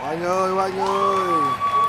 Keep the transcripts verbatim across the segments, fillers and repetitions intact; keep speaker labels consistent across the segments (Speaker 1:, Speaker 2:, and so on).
Speaker 1: Oanh ơi, Oanh ơi.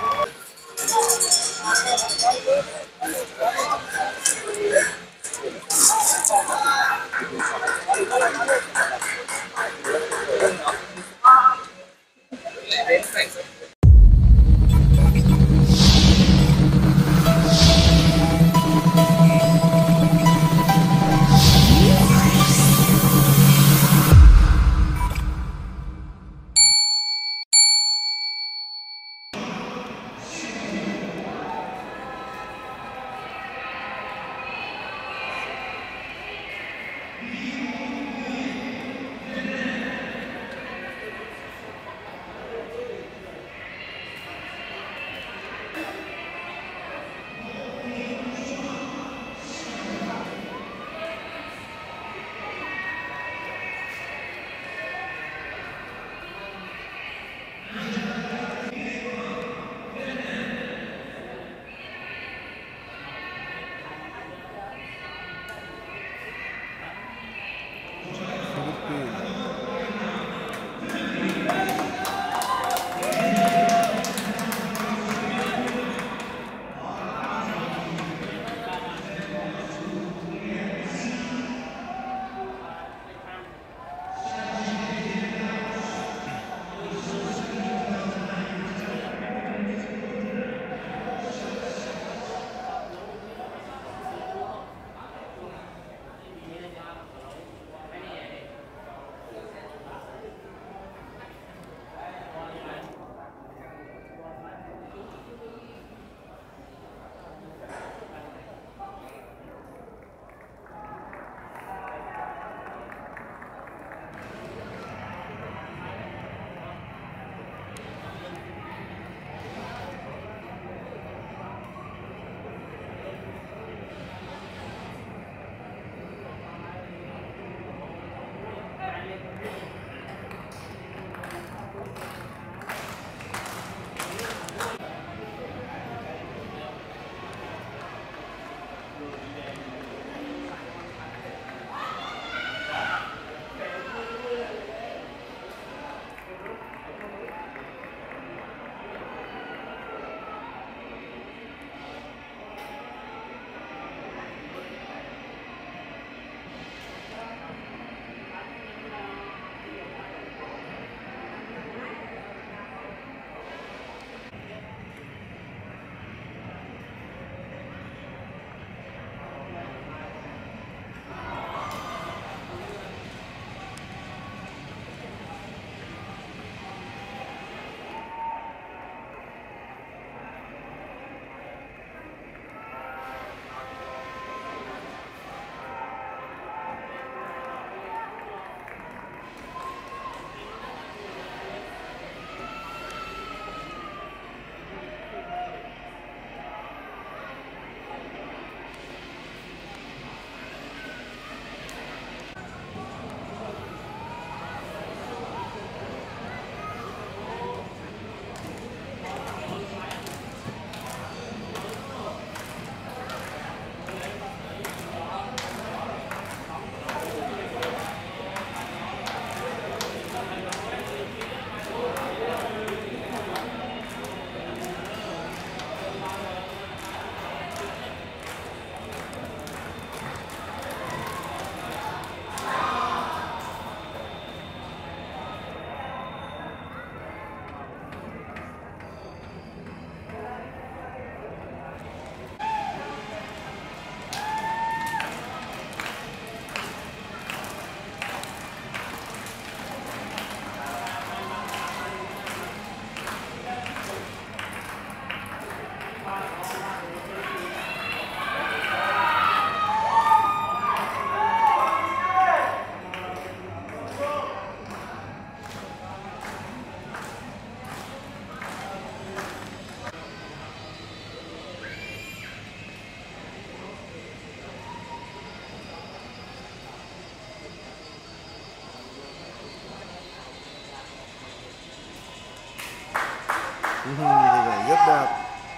Speaker 1: Hình ảnh rất đẹp.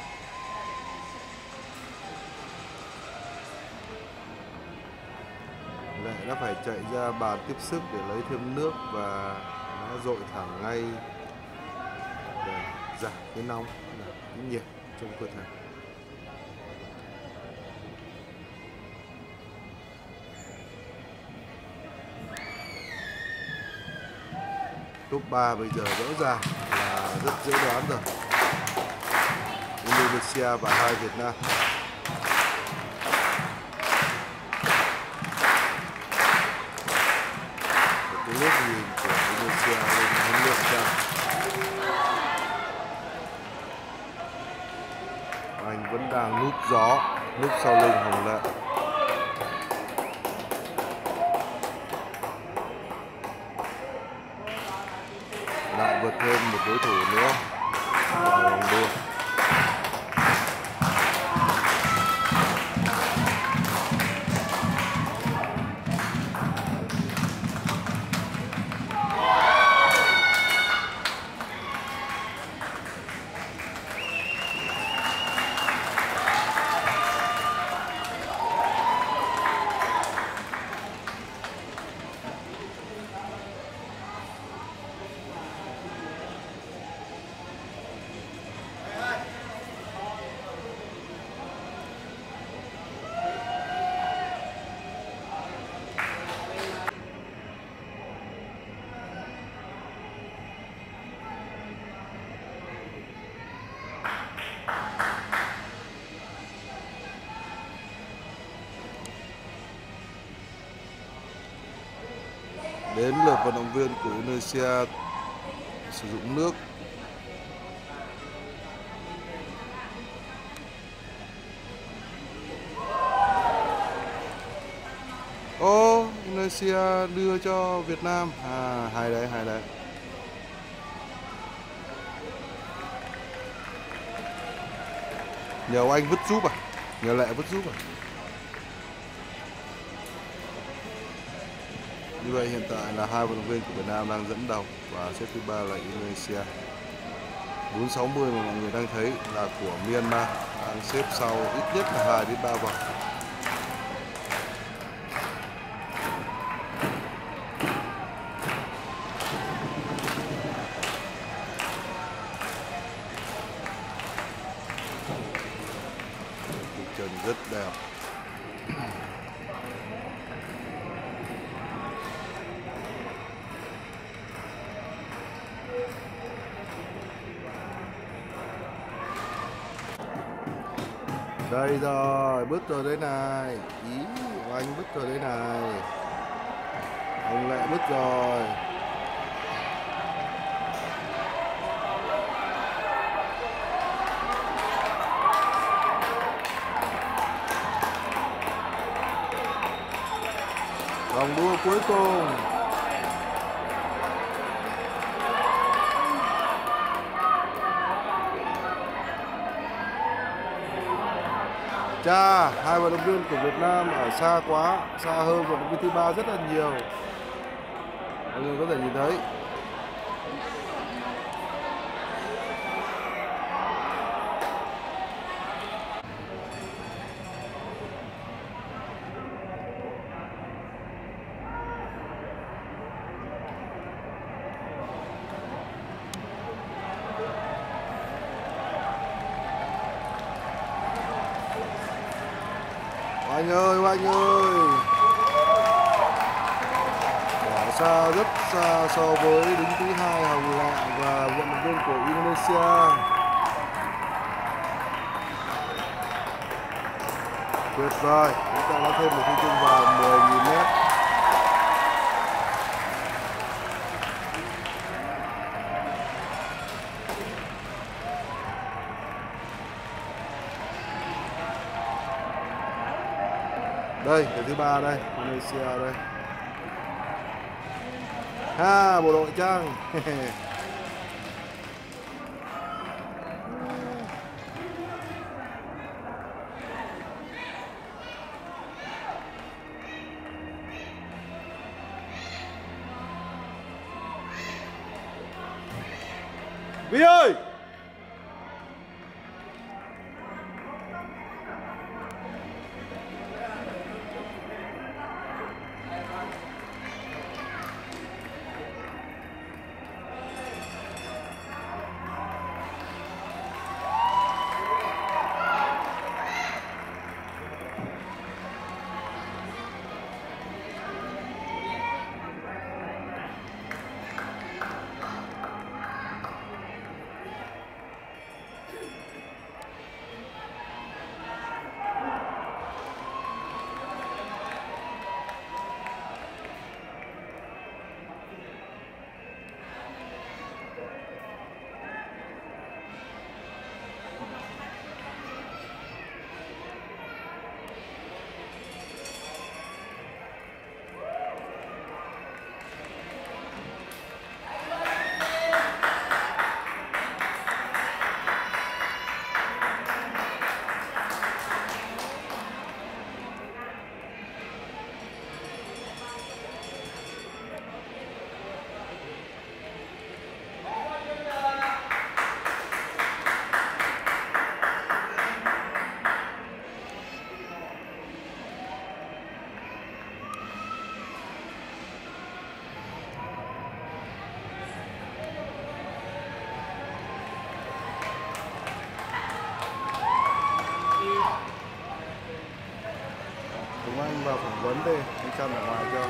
Speaker 1: Lệ đã phải chạy ra bàn tiếp sức để lấy thêm nước và nó dội thẳng ngay để giảm cái nóng, giảm cái nhiệt trong cơ thể. Top ba bây giờ rõ ràng là rất dễ đoán rồi. Indonesia và hai Việt Nam. Một cái lớp nhìn của Indonesia lên huấn luyện ra. Anh vẫn đang núp gió, núp sau lưng Hồng Lệ. Lại vượt thêm một đối thủ nữa vào vòng đua. Đến lượt vận động viên của Indonesia sử dụng nước. Ô, oh, Indonesia đưa cho Việt Nam. À, hay đấy, hay đấy. Nhờ anh vứt giúp à? Nhờ Lệ vứt giúp à? Như vậy hiện tại là hai vận động viên của Việt Nam đang dẫn đầu và xếp thứ ba là Indonesia. bốn sáu mươi mà mọi người đang thấy là của Myanmar, đang xếp sau ít nhất là hai đến ba vòng. Cuộc chân rất đẹp. Đây rồi, bứt rồi đấy này. Ý của anh bứt rồi đấy này. Ông Lệ bứt rồi. Vòng đua cuối cùng. Chà, hai vận động viên của Việt Nam ở xa quá, xa hơn vận động viên thứ ba rất là nhiều. Mọi người có thể nhìn thấy. Anh ơi, anh ơi, bỏ xa rất xa so với đứng thứ hai Hồng Lệ và vận động viên của Indonesia. Tuyệt vời, chúng ta đã thêm một huy chương vàng mười nghìn mét. Đây, cái thứ ba đây, Indonesia đây. Ha, bộ đội trang. Vi ơi! vào phỏng vấn đi, anh Trâm ở ngoài cho.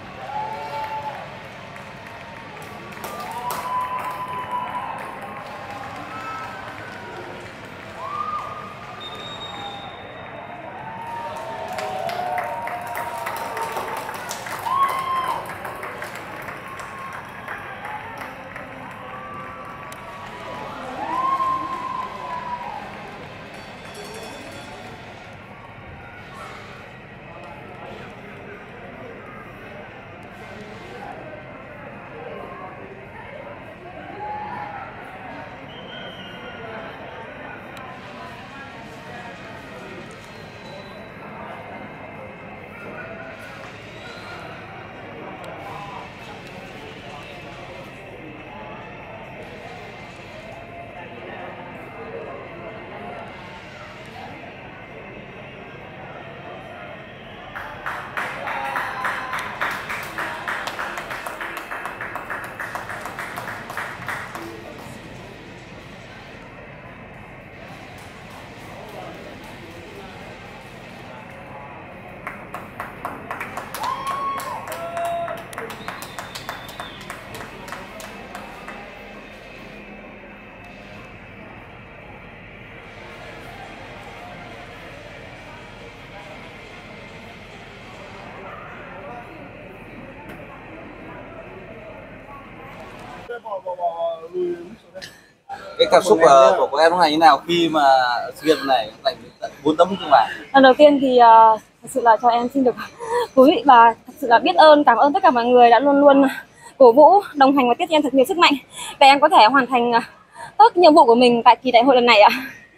Speaker 2: Cái cảm xúc uh, của các em lúc này như nào khi mà sự kiện này giành tận bốn tấm huy chương vàng?
Speaker 3: Lần đầu tiên thì uh, thật sự là cho em xin được quý vị và thật sự là biết ơn, cảm ơn tất cả mọi người đã luôn luôn cổ vũ, đồng hành và tiếp cho em thật nhiều sức mạnh để em có thể hoàn thành uh, tốt nhiệm vụ của mình tại kỳ đại hội lần này ạ.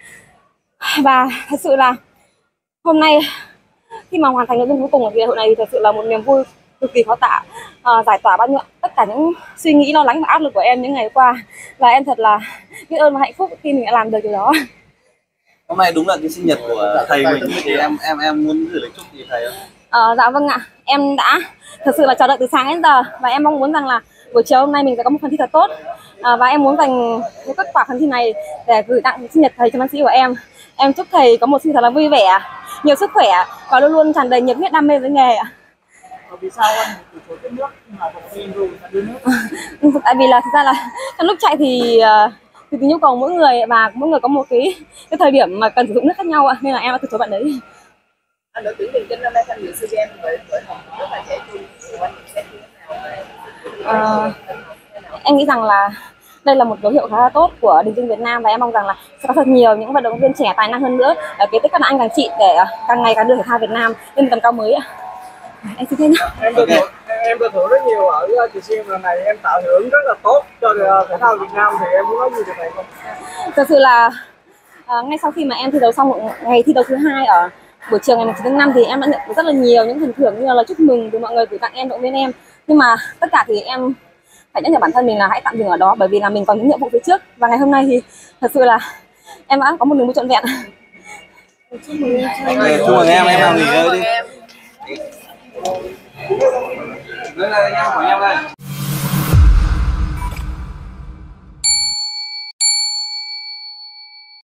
Speaker 3: Và thật sự là hôm nay khi mà hoàn thành nội dung cuối cùng của kỳ đại hội này thì thật sự là một niềm vui cực kỳ khó tả, à, giải tỏa bao nhiêu tất cả những suy nghĩ lo lắng và áp lực của em những ngày qua, và em thật là biết ơn và hạnh phúc khi mình đã làm được điều đó.
Speaker 2: Hôm nay đúng là cái sinh nhật của thầy mình thì em em em muốn gửi lời chúc gì thầy không?
Speaker 3: À, dạ vâng ạ, em đã thật sự là chờ đợi từ sáng đến giờ và em mong muốn rằng là buổi chiều hôm nay mình sẽ có một phần thi thật tốt, à, và em muốn dành những kết quả phần thi này để gửi tặng sinh nhật thầy Trần Văn Sĩ của em. Em chúc thầy có một sinh nhật thật là vui vẻ, nhiều sức khỏe và luôn luôn tràn đầy nhiệt huyết đam mê với nghề ạ.
Speaker 4: Vì sao anh từ chối tiếp nước mà còn xin rồi đưa nước?
Speaker 3: Tại vì là thực ra là trong lúc chạy thì thì nhu cầu mỗi người và mỗi người có một cái cái thời điểm mà cần sử dụng nước khác nhau ạ, nên là em đã từ chối bạn đấy.
Speaker 4: Anh đội tuyển Điền Kinh năm nay tham dự SEA Games với với một rất là trẻ trung, anh sẽ như thế nào?
Speaker 3: Em nghĩ rằng là đây là một dấu hiệu khá là tốt của Điền Kinh Việt Nam và em mong rằng là sẽ có thật nhiều những vận động viên trẻ tài năng hơn nữa ở kế tiếp các anh các chị để càng ngày càng đưa thể thao Việt Nam lên tầm cao mới ạ. Em xin thế nhé.
Speaker 4: Em được thưởng, em được thưởng rất nhiều ở kỳ SEA Games lần này, em tạo hiệu ứng rất là tốt cho thể thao Việt Nam, thì em muốn nói gì về này không?
Speaker 3: Thật sự là à, ngay sau khi mà em thi đấu xong một ngày thi đấu thứ hai ở buổi chiều ngày chín tháng năm thì em đã nhận được rất là nhiều những phần thưởng như là lời chúc mừng từ mọi người gửi tặng em, động viên em, nhưng mà tất cả thì em phải nhắc nhở bản thân mình là hãy tạm dừng ở đó, bởi vì là mình còn những nhiệm vụ phía trước, và ngày hôm nay thì thật sự là em đã có một niềm vui trọn vẹn.
Speaker 2: Chúc mừng em, em nào nghỉ ngơi đi. Đây là anh em của em đây.